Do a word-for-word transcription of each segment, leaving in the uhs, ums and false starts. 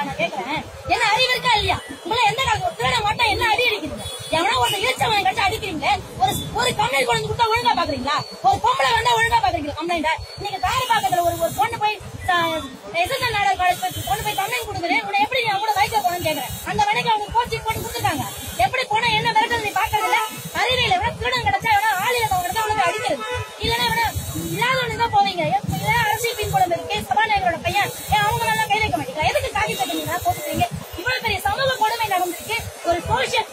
இருக்கீங்களா நான் கேக்குறேன். என்ன அறிவு இருக்கா இல்லையா? உங்களை எந்த காலத்துல திருட மாட்டா என்ன அடி அடிக்கிறீங்க? எவனா ஒரு இழுச்சவனை கட்சி அடிக்கிறீங்க. ஒரு ஒரு கம்ப்ளைண்ட் கொண்டு கொடுத்தா ஒழுங்கா பாக்குறீங்களா? ஒரு பொம்பளை வந்தா ஒழுங்கா பாக்குறீங்களா கம்ப்ளைண்ட்? நீங்க வேற பாக்கத்துல ஒரு ஒரு பொண்ணு போய் எஸ்எஸ்என் நாடர் காலேஜ் பொண்ணு போய் கம்ப்ளைண்ட் கொடுக்குறேன். உன்னை எப்படி அவங்கள வைக்க போனேன்னு கேக்குறேன். அந்த வேலைக்கு அவங்க கோச்சிங் போட்டு கொடுத்துருக்காங்க. எப்படி போனா என்ன மிரட்டல் நீ பாக்குறது இல்ல? அறிவியல விட திருடன் கிடைச்சா எவனா ஆளில அவங்க உனக்கு அடிக்கிறது இல்லன்னா எவனா இல்லாதவனு தான் போவீங்க. அரசியல் பின் குழம்பு இருக்கு சபாநாயகரோட பையன் அவங்க நல்லா கை வைக்க மாட்டீங்களா? எதுக்கு காக்கி தட்டீங்கன்னா போட்டுக்கிறீங்க? இவ்வளவு பெரிய சமூக கொடுமை நடந்திருக்கு. ஒரு சோசியல்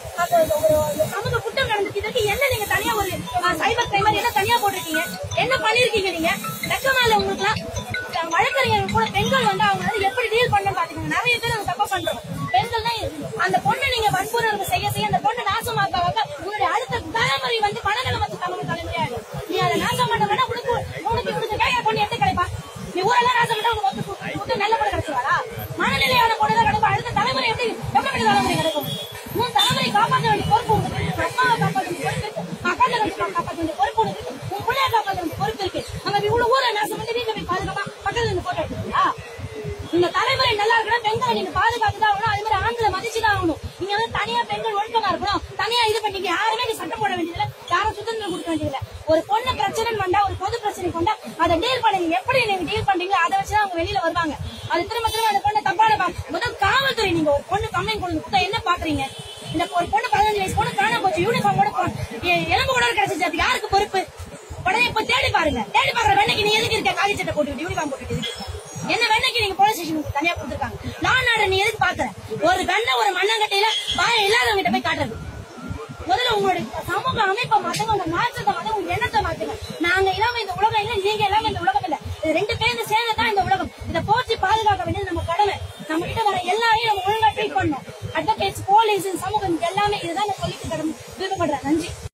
ஒரு சமூக குற்றம் நடந்திருக்கு. இதற்கு என்ன நீங்க தனியா ஒரு சைபர் கிரைமர் என்ன தனியா போட்டிருக்கீங்க? என்ன பண்ணிருக்கீங்க நீங்க? வெக்கமா இல்ல உங்களுக்கு எல்லாம்? வழக்கறிஞர்கள் கூட பெண்கள் வந்து அவங்க எப்படி டீல் பண்ண பாத்தீங்கன்னா நிறைய பேர் அவங்க தப்பா பண்றோம். பெண்கள் தான் அந்த பொண்ணை நீங்க வன்புணர்வு செய்ய செய்ய அந்த பொண்ணை நாசமாக்க உங்களுடைய அடுத்த தலைமுறை வந்து மனநலமற்ற தமிழ் தலைமுறையாகும். நீ அதை நாசம் பண்ண வேணா உனக்கு உனக்கு கொடுத்த கையை பொண்ணு எடுத்து கிடைப்பா? நீ ஊரெல்லாம் நாசம் பண்ணா உனக்கு நல்ல பொண்ணு கிடைச்சுவாரா? மனநிலையான பொண்ணுதான் கிடைப்பா. அடுத்த தலைமுறை எப்படி எப்படி தலைமுறை கிடைக்கும்? உன் தலைமுறை காப்பாற்ற வேண்டிய பொறுப்பு உங்களுக்கு. அம்மாவை காப்பாற்ற வேண்டிய பொறுப்பு இருக்கு. அக்கால காப்பாற்ற வேண்டிய பொறுப்பு இருக்கு. உன் பிள்ளைய காப்பாற்ற வேண்டிய பொறுப்பு இருக்கு. அங்க இவ்வளவு ஊரை நாசம் பண்ணி நீங்க போய் பாதுகாப்பா பக்கத்துல இருந்து போட்டோ எடுத்துக்கீங்களா? இந்த தலைமுறை நல்லா இருக்கணும். பெண்களை நீங்க பாதுகாத்துதான் ஆகணும். அதே மாதிரி ஆண்களை மதிச்சுதான் ஆகணும். நீங்க வந்து தனியா பெண்கள் ஒழுக்கமா இருக்கணும். தனியா இது பண்ணீங்க யாருமே நீ சட்டம் போட வேண்டியதில்லை. யாரும் சுதந்திரம் கொடுக்க வேண்டியதில்லை. ஒரு பொண்ணு பிரச்சனை வந்தா ஒரு பொது பிரச்சனை கொண்டா அதை டீல் பண்ணுங்க. எப்படி நீங்க டீல் பண்றீங்களோ அதை வச்சுதான் அவங்க வெளியில வருவாங்க. அது திரும்ப திரும்ப அந்த பொண்ணு தப்பான முதல் காவல்துறை நீங்க ஒரு பொண்ணு கம்ப்ளைண்ட் கொடுத்து என்ன பாக்குறீங்க? இந்த ஒரு பொண்ணு பதினஞ்சு வயசு பொண்ணு காண போச்சு. யூனிஃபார்ம் கூட எலும்பு கூட கிடைச்சிச்சு. அது யாருக்கு பொறுப்பு? உடனே இப்ப தேடி பாருங்க. தேடி பாக்குற வேலைக்கு நீ எதுக்கு இருக்க? காலி சட்டை போட்டு யூனிஃபார்ம் போட்டுட்டு இருக்க என்ன வேலைக்கு நீங்க போலீஸ் ஸ்டேஷனுக்கு தனியா கொடுத்துருக்காங்க. நான் நாடு நீ எதுக்கு பாக்குற? ஒரு வெண்ண ஒரு மண்ணங்கட்டையில பாயம் இல்லாதவங்க கிட்ட போய் காட்டுறது. முதல்ல உங்களுடைய சமூக அமைப்பை மாத்துங்க. உங்க மாற்றத்தை மாத்துங்க. உங்க எண்ணத்தை மாத்துங்க. நாங்க இல்லாம இந்த உலகம் இல்லை. நீங்க இல்லாம இந்த உலகம் இல்லை. இது ரெண்டு பேரும் சேர்ந்துதான் இந்த உலகம். இதை போச்சு பாதுகாக்க வேண்டியது நம்ம கடமை. நம்ம கிட்ட வர எல்லாரையும் நம்ம ஒழுங்கா ட்ரீட் பண்ணணும். அட்வொகேட்ஸ், போலீஸ், சமூகம் எல்லாமே இதுதான் சொல்லிட்டு விருப்பப்படுறேன். நன்றி.